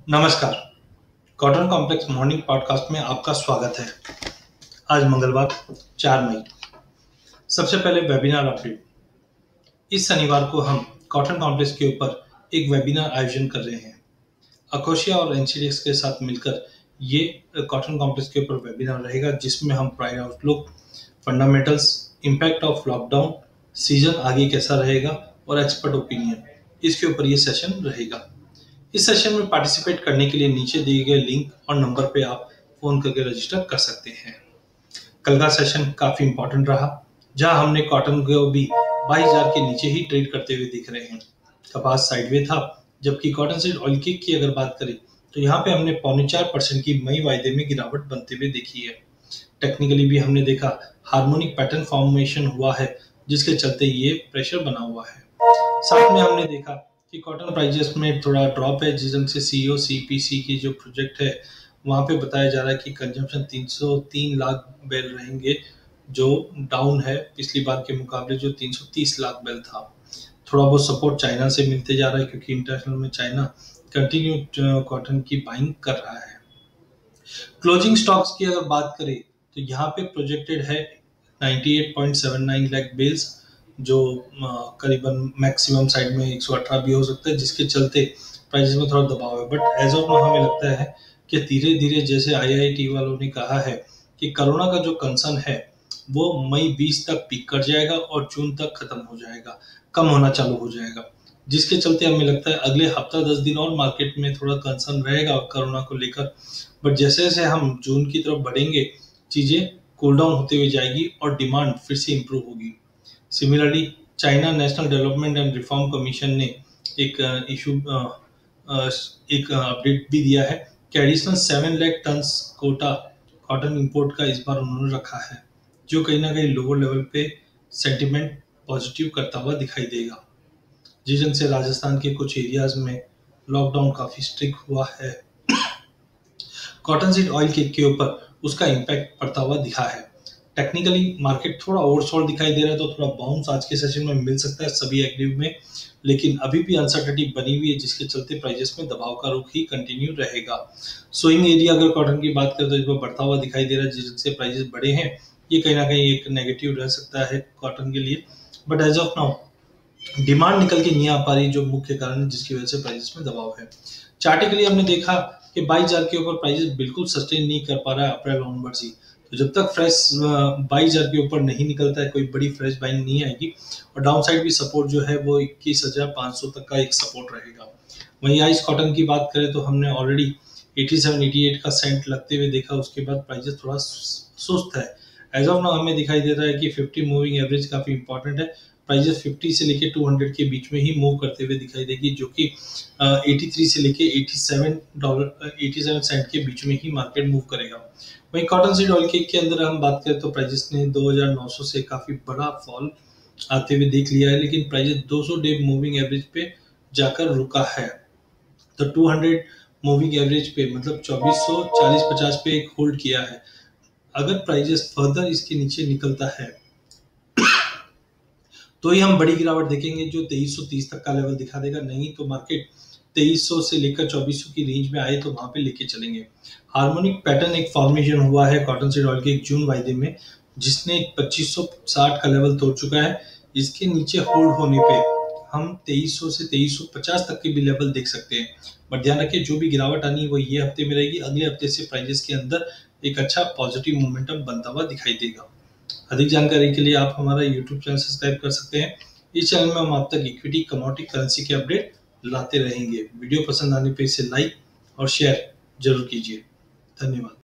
नमस्कार। Cotton complex morning podcast में आपका स्वागत है। आज मंगलवार 4 मई। सबसे पहले वेबिनार अपडेट। इस शनिवार को हम कॉटन कॉम्प्लेक्स के ऊपर एक वेबिनार आयोजन कर रहे हैं। अकोशिया और एनसीडीएक्स के साथ मिलकर ये कॉटन कॉम्प्लेक्स के ऊपर वेबिनार रहेगा, जिसमें हम price outlook, fundamentals, impact of lockdown, season आगे कैसा रहेगा और एक्सपर्ट ओपिनियन, इसके ऊपर ये सेशन रहेगा। इस सेशन में पार्टिसिपेट करने के लिए नीचे दिए गए लिंक और नंबर पे आप फोन करके रजिस्टर कर सकते हैं। कल का सेशन काफी इंपॉर्टेंट रहा, जहां हमने कॉटन को भी 22,000 के नीचे ही ट्रेड करते हुए दिख रहे हैं। कपास साइडवे था, जबकि कॉटन सीड ऑयल की अगर बात करें तो यहाँ पे हमने 4.25% की मई वायदे में गिरावट बनते हुए देखी है। टेक्निकली भी हमने देखा हार्मोनिक पैटर्न फॉर्मेशन हुआ है, जिसके चलते ये प्रेशर बना हुआ है। साथ में हमने देखा कि कॉटन प्राइजेस में थोड़ा ड्रॉप है, जिस से सीओ सीपीसी की जो प्रोजेक्ट है वहाँ पे बताया जा रहा है कि कंजम्पशन 303 लाख बैल रहेंगे, जो डाउन है पिछली बार के मुकाबले जो 330 लाख बैल था। थोड़ा बहुत सपोर्ट चाइना से मिलते जा रहा है, क्योंकि इंटरनेशनल में चाइना कंटिन्यू कॉटन की बाइंग कर रहा है। क्लोजिंग स्टॉक्स की अगर बात करें तो यहाँ पे प्रोजेक्टेड है 98.79 लाख बेल्स, जो करीबन मैक्सिमम साइड में 118 भी हो सकता है, जिसके चलते प्राइस में थोड़ा दबाव है। बट एज ऑफ नाउ हमें लगता है कि धीरे धीरे, जैसे आईआईटी वालों ने कहा है कि कोरोना का जो कंसर्न है वो मई 20 तक पीक कर जाएगा और जून तक खत्म हो जाएगा, कम होना चालू हो जाएगा, जिसके चलते हमें लगता है अगले हफ्ता 10 दिन और मार्केट में थोड़ा कंसर्न रहेगा कोरोना को लेकर। बट जैसे जैसे हम जून की तरफ बढ़ेंगे, चीजें कूल डाउन होते हुए जाएगी और डिमांड फिर से इंप्रूव होगी। Similarly China National Development and Reform Commission ने एक एक अपडेट भी दिया है कि additional 7 lakh ton quota cotton import का इस बार उन्होंने रखा है, जो कहीं ना कहीं लोअर लेवल पे सेंटिमेंट पॉजिटिव करता हुआ दिखाई देगा। जिस से राजस्थान के कुछ एरियाज में लॉकडाउन काफी स्ट्रिक्ट हुआ है, कॉटन सीड ऑयल के ऊपर उसका इम्पैक्ट पड़ता हुआ दिखा है। टेक्निकली मार्केट थोड़ा ओवरसोल्ड दिखाई दे रहा है, तो थोड़ा बाउंस आज के सेशन में मिल सकता है सभी एक्टिव में, लेकिन अभी भी अनसर्टेनिटी बनी हुई है, जिसके चलते प्राइजेस में दबाव का रुख ही कंटिन्यू रहेगा। स्विंग एरिया अगर कॉटन की बात करें तो इसमें बढ़ता हुआ दिखाई दे रहा है, जिससे प्राइजेस बढ़े हैं, ये कहीं ना कहीं एक नेगेटिव रह सकता है कॉटन के लिए। But as of now demand निकल के नहीं आ पा रही, जो मुख्य कारण है जिसकी वजह से प्राइसेस में दबाव है। चार्टिकली हमने देखा कि 22,000 के ऊपर प्राइसेस बिल्कुल सस्टेन नहीं कर पा रहा है अप्रैल ऑनवर्ड्स ही। तो जब तक फ्रेश 22,000 के ऊपर नहीं निकलता है, कोई बड़ी फ्रेश बाइंग नहीं आएगी, और डाउन साइड भी सपोर्ट जो है वो 21,500 तक का एक सपोर्ट रहेगा। वहीं आइस कॉटन की बात करें तो हमने ऑलरेडी 87-88 का सेंट लगते हुए देखा, उसके बाद प्राइसेस थोड़ा सुस्त है। एज ऑफ नाउ हमें दिखाई दे रहा है कि 50 मूविंग एवरेज काफी इंपॉर्टेंट है। प्राइसेस 50 से लेके 200 के बीच में ही मूव करते हुए दिखाई देगी, जो कि 83 से लेके $87 सेंट के बीच में ही मार्केट मूव करेगा। वहीं कॉटन सीड ऑयल के अंदर हम बात करें तो प्राइसेस ने 2,900 से काफी बड़ा फॉल आते हुए देख लिया है, लेकिन प्राइसेस 200 डे मूविंग एवरेज पे जाकर रुका है। तो 200 मूविंग एवरेज पे मतलब 2440-50 पे एक होल्ड किया है। अगर प्राइसेस फर्दर इसके नीचे निकलता है तो ही हम बड़ी गिरावट देखेंगे, जो 2330 तक का लेवल दिखा देगा। नहीं तो मार्केट 2300 से लेकर 2400 की रेंज में आए तो वहां पे लेके चलेंगे। हार्मोनिक पैटर्न एक फॉर्मेशन हुआ है कॉटन सीड ऑयल के एक जून वायदे में, जिसने 2560 का लेवल तोड़ चुका है। इसके नीचे होल्ड होने पे हम 2300 से 2350 तक के भी लेवल देख सकते हैं। बट ध्यान रखिए, जो भी गिरावट आनी है वो ये हफ्ते में रहेगी। अगले हफ्ते से प्राइजेस के अंदर एक अच्छा पॉजिटिव मोमेंटम बनता हुआ दिखाई देगा। अधिक जानकारी के लिए आप हमारा YouTube चैनल सब्सक्राइब कर सकते हैं। इस चैनल में हम आप तक इक्विटी, कमोडिटी, करेंसी के अपडेट लाते रहेंगे। वीडियो पसंद आने पे इसे लाइक और शेयर जरूर कीजिए। धन्यवाद।